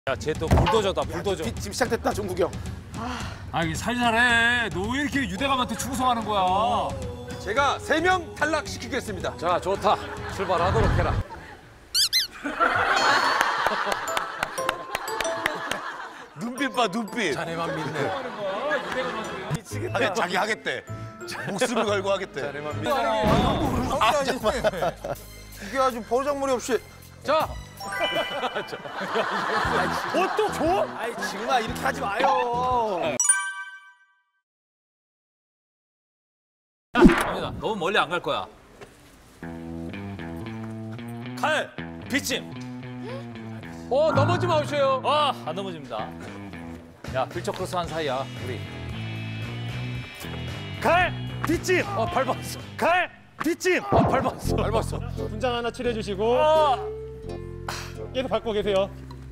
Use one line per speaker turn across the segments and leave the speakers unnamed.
야, 쟤 또 불도저다, 불도저.
지금 시작됐다, 종국이 형.
아, 이게 살살해. 너 왜 이렇게 유대감한테 충성하는 거야?
제가 3명 탈락시키겠습니다.
자, 좋다. 출발하도록 해라.
눈빛 봐, 눈빛.
자네만 믿네.
아니, 자기 하겠대. 목숨을 걸고 하겠대.
자네만 믿네.
아, 잠깐만. 이게 아주 버르장머리 없이.
자,
또 줘? 아이, 정말 이렇게 하지 마요.
갑니다. 너무 멀리 안 갈 거야. 칼, 빗짐.
넘어지 마세요.
안 넘어집니다. 야, 필적크로스 한 사이야, 우리.
칼! 빗짐!
밟았어.
칼! 빗짐!
밟았어.
밟았어.
분장 하나 칠해주시고 계속 밟고 계세요.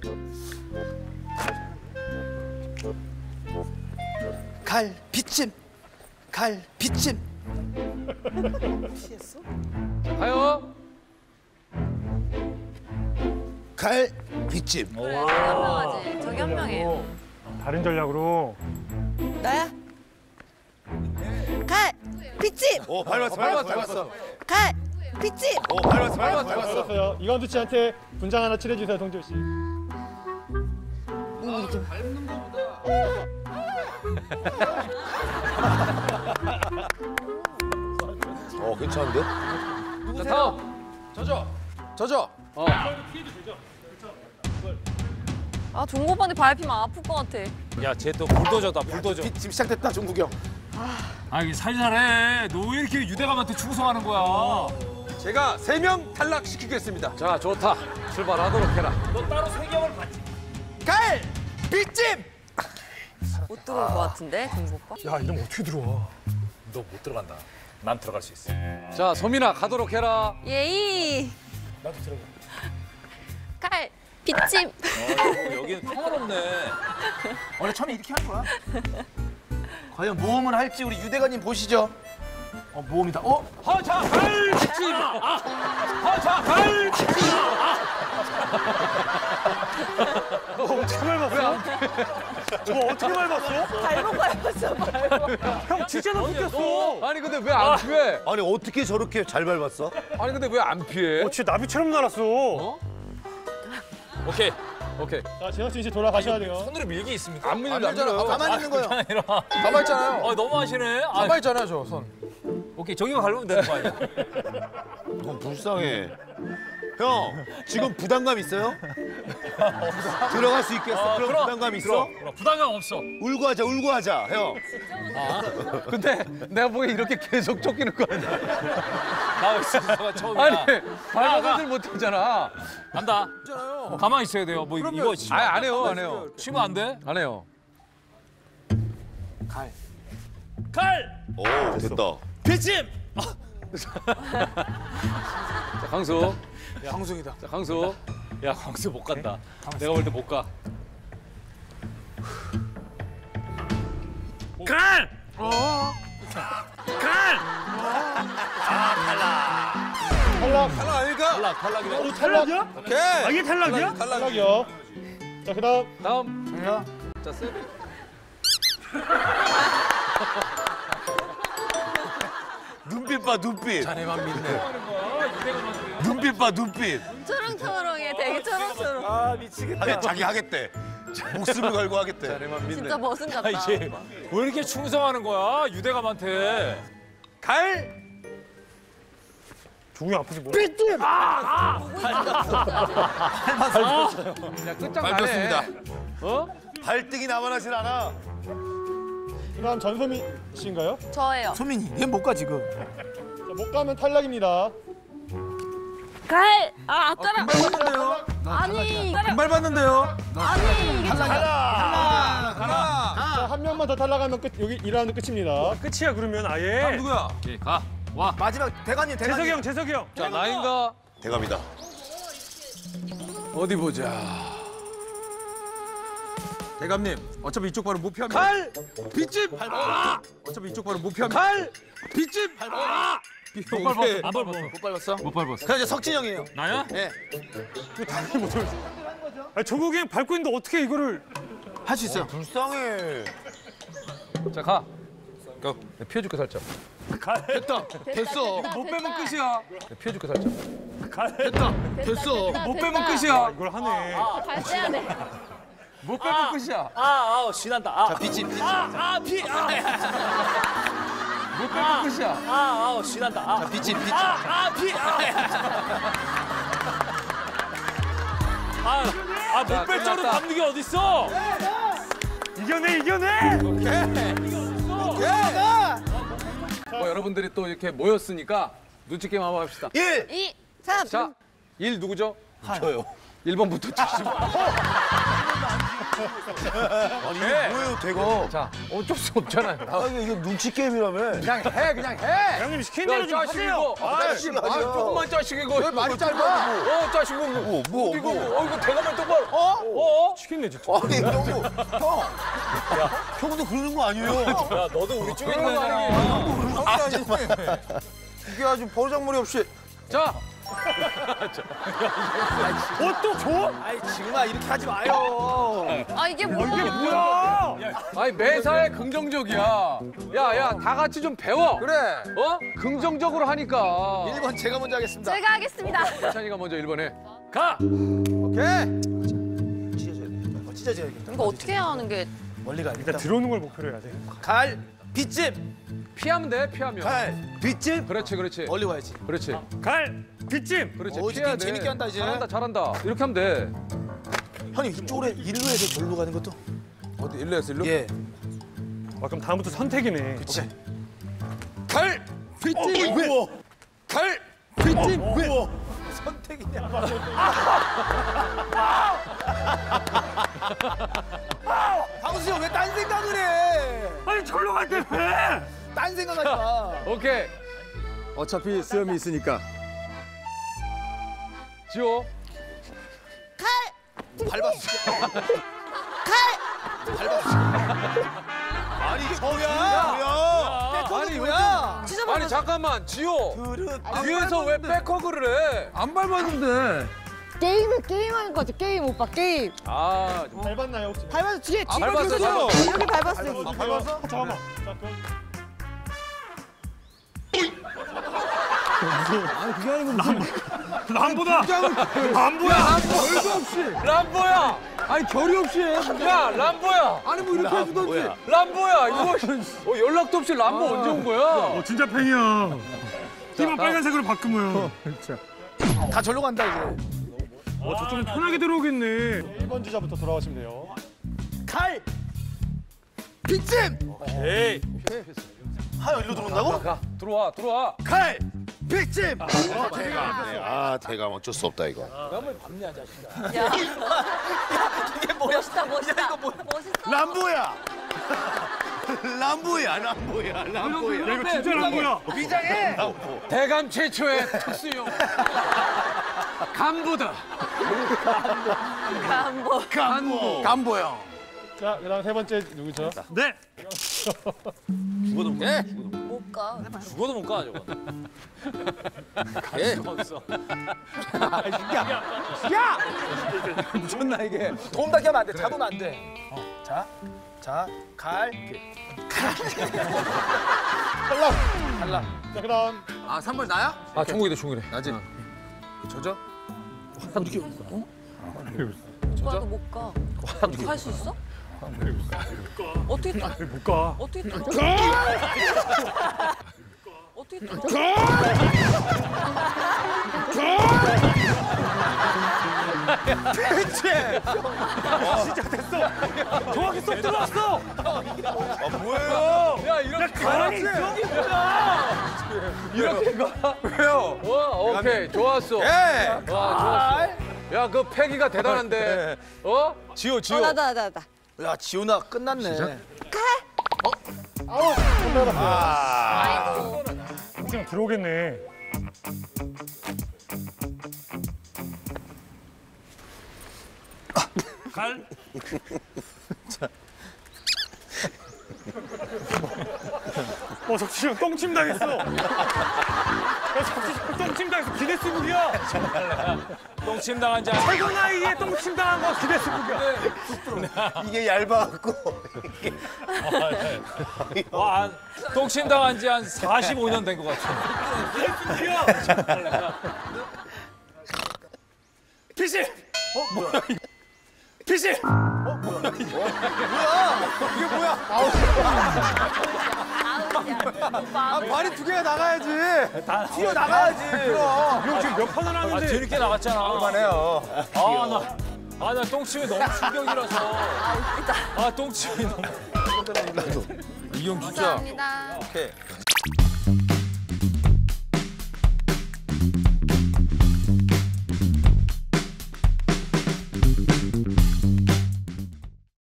갈, 빗짐. 갈, 빗짐.
가요.
갈, 빗짐.
현명하지. 저기 현명해.
다른 전략으로
나야? 갈! 빗짐!
오, 밟았어, 밟았어.
갈! 빗짐!
오, 밟았어.
알았어요. 이건두 씨한테 분장 하나 칠해주세요, 동준 씨.
괜찮은데?
자, 다음. 저죠.
아, 종고반이 밟히면 아플 것 같아.
야, 쟤 또 불도저다, 불도저.
지금 시작됐다, 종국이 형.
아, 이게 살살해. 너 왜 이렇게 유대감한테 충성하는 거야?
제가 3명 탈락시키겠습니다.
자, 좋다. 출발하도록 해라. 너 따로 세경을 받지.
갈, 빗짐.
못 들어올 것 같은데, 종고 오빠?
야, 이러면 어떻게 들어와?
너 못 들어간다. 난 들어갈 수 있어.
자, 소민아 가도록 해라.
예이!
나도 들어가.
칼! 빗짐!
여기는 평화롭네.
원래 처음에 이렇게 한 거야. 과연 모험을 할지 우리 유대가님 보시죠. 모험이다.
허자 갈 빗짐. 허자 갈 빗짐.
너 어떻게 밟았어? 너 어떻게 밟았어?
발목 밟았어, 발목.
형 진짜로 웃겼어.
아니 근데 왜 안 피해?
아니, 어떻게 저렇게 잘 밟았어?
아니 근데 왜 안 피해?
진짜 나비처럼 날았어.
오케이.
자, 재혁 씨 돌아가셔야 돼요.
손으로 밀기 있습니까?
안 밀잖아.
가만히 있는 거예요.
가만 있잖아요.
너무 하시네.
가만 있잖아요, 저 손.
오케이, 저기만 밟으면 되는 거 아니야?
넌 불쌍해. 형, 지금 부담감 있어요? 들어갈 수 있겠어? 그럼 부담감 있어?
부담감 없어.
울고 하자, 형.
근데 내가 보기엔 이렇게 계속 쫓기는 거 아니야?
나 있어서 처음이야.
아니, 밟아보질 못했잖아.
간다. 가만히 있어야 돼요. 뭐 이거
아니, 안 해요.
치면 안 돼?
안 해요.
칼!
오, 됐다.
빗짐!
자, 강수.
방송이다.
자, 강수.
야, 광수 못 간다. 내가 볼 때 못 가.
칼! 칼! 탈락.
탈락 아닐까?
탈락이네.
너 탈락이야?
오케이.
아, 이게 탈락이야? 탈락이요. 자, 그다음
다음. 자, 세비.
눈빛 봐, 눈빛.
자네만 믿네.
눈빛 봐, 눈빛.
초롱초롱해, 되게 초롱초롱.
아, 미치겠다.
아니, 자기 하겠대. 목숨을 걸고 하겠대.
자네만 믿네.
진짜 머슴 같다.
이제 왜 이렇게 충성하는 거야? 유대감한테.
갈.
종이 아프지 뭐.
야, 끝장나네.
밟혔습니다.
어?
발등이 나만하진 않아.
그다음 전소민 씨인가요?
저예요.
소민이, 얘 못 가 지금.
자, 못 가면 탈락입니다.
칼! 아, 아까랑. 아니,
발 봤는데요.
아니, 이게
자, 한 명만 더 탈락하면 끝. 여기 2라운드 끝입니다. 끝이야 그러면 아예.
누구야?
오케이, 가. 와.
마지막 대관님.
재석이 형.
자, 나인가?
대갑니다.
어디 보자.
대감님, 어차피 이쪽 발은 못 피합니다.
칼! 빗짐!
어차피 이쪽 발은 못 피합니다.
칼! 빗짐!
못 밟았어. 안 밟았어.
못 밟았어?
못 밟았어.
그냥 이제 석진 형이에요.
나야?
예.
당연히 못 들었어. 아, 종국이 형 밟고 있는데 어떻게 이거를.
할 수 있어요.
불쌍해.
자, 가. 가. 피해줄게 살짝.
됐다. 됐어.
됐다,
못 빼면
됐다.
끝이야.
피해줄게 살짝.
됐다. 됐어.
못 빼면 끝이야.
이걸 하네.
발 떼야 돼.
못 빼면 끝이야.
자, 빗질.
못 빼면 끝이야.
자, 빗질.
못 뺄 줄은 담는 게 어딨어?
이겨내.
여러분들이 또 이렇게 모였으니까 눈치 게임 한번 합시다.
1.
2,
3.
자, 1 누구죠?
저요.
1번부터 치시고.
아니 이게 뭐예요, 대가?
자, 어쩔 수 없잖아요.
아 이거 눈치 게임이라며.
그냥 해, 그냥 해.
형님 시킨 대로 좀 하세요.
조금만 짜식이고.
왜 말이 짧아?
짜식이고.
뭐?
이거 대가만 똑바로.
시켰네 진짜.
아니 형도 형. 형도 그러는 거 아니에요?
그런 거 아니지.
이게 아주 버르장머리 없이.
자,
또 줘?
아이, 지금아 이렇게 하지 마요.
아, 이게 뭐야?
뭐야?
아니 매사에 긍정적이야. 야, 다 같이 좀 배워.
그래.
긍정적으로 하니까.
1번 제가 먼저 하겠습니다.
제가 하겠습니다.
찬이가 먼저 1번에.
가.
오케이. 찢어져야겠다.
이거 어떻게 해야 하는 게
멀리 가.
일단 들어오는 걸 목표로 해야 돼.
갈, 빗집.
피하면 돼, 피하면.
갈, 빗집.
그렇지.
멀리 와야지.
그렇지.
갈, 빗짐.
그렇지.
이제
피해야 돼.
재밌게 한다, 이제.
잘한다. 이렇게 하면 돼.
형님 이쪽으로 일로 해서 절로 가는 것도.
어디 일로 했어, 일로?
예.
아, 그럼 다음부터 선택이네.
그렇지.
갈 빗질 왜? 갈 빗질 왜?
선택이냐? 방수 형 왜 딴 생각을 해?
아니 절로 갈 때 왜?
딴 생각하지 마.
오케이.
어차피 수염이 있으니까.
지호.
밟았어.
아니 저야.
아니,
뭐야?
아니 잠깐만, 지호.
그릇.
뒤에서 왜 백허그를 해? 안 밟았는데.
게임하는 거지, 게임, 오빠, 게임.
아,
밟았나요 혹시?
밟아서 뒤에,
안 밟았어요.
여기 밟았어.
아, 밟았어? 잠깐만. 자, 그럼. 람보다. 람보야.
별거 없이. 람보야. 아니 결이 없이 해. 야, 람보야. 아니 뭐 이렇게 해주던지. 람보야. 이거 연락도 없이 람보 언제 온 거야?
진짜 팬이야. 띠만 빨간색으로 바꾸면.
다 절로 간다 이제.
저좀 편하게 들어오겠네. 1번 주자부터 돌아가시면 돼요.
칼. 빗집.
에이.
하여 일로 들어온다고?
가. 들어와.
칼. 빗집.
대감 어쩔 수 없다 이거.
야,
이게 뭐야?
멋있다.
이거 뭐야?
멋있어.
람보야.
람보야.
야 이거 진짜 람보야.
위장해.
대감 최초의 특수용. 간보다.
한번
간보형.
자, 그다음 세 번째 누구죠? 네.
못 가.
죽어도 못 가, 저거. 갈 수가 없어.
미쳤나 이게? 도움 닫게 하면 안 돼. 잡으면 안 돼. 자, 갈. 탈락.
자, 그다음
아, 3번 나야?
아, 중국이다, 중국이네.
나지. 저죠? 이렇게.
오빠도 못 가. 갈 수 있어? 어떻게 타?
못 가.
어떻게 타? 어떻게 타?
정확히 쏙 들어왔어.
뭐예요?
야, 이렇게
가만히 있어.
이렇게 가.
왜요?
와, 오케이. 좋았어.
예.
와, 좋았어. 야, 그 패기가 대단한데. 어?
지호.
나다.
야, 지호나 끝났네.
아이고.
그냥 들어오겠네. 갈. 석진이 형 똥침 당했어. 석진이 형 똥침 당했어. 기네스북이야.
똥침 당한 자.
최고 나이에 똥침 당한 거 기네스북이야.
이게 얇아갖고.
똥침 당한 지 한 45년 된 것 같아.
기네스북이야. 피시.
뭐야?
피시.
이게 뭐야?
오빠.
발이 두 개가 나가야지.
튀어 나가야지.
형 지금 몇 판을
아,
하는데.
재밌게 나갔잖아.
그만해요.
나 똥침이 너무 충격이라서. 똥침이 너무. 이 형 진짜.
감사합니다.
오케이.